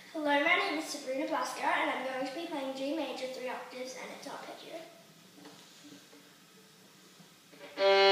Hello, my name is Sabrina Blasco and I'm going to be playing G major 3 octaves and its arpeggio.